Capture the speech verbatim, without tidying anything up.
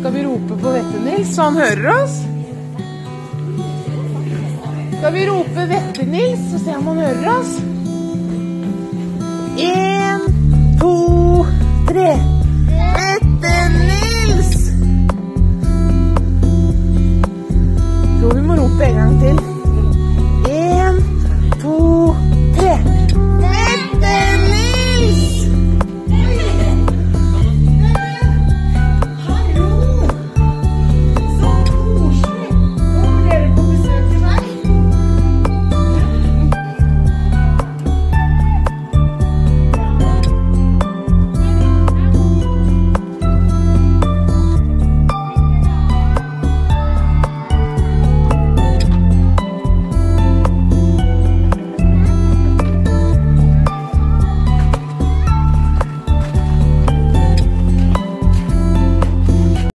Skal vi rope på Vette-Nils så han hører oss? Skal vi rope Vette-Nils så se om han hører oss? En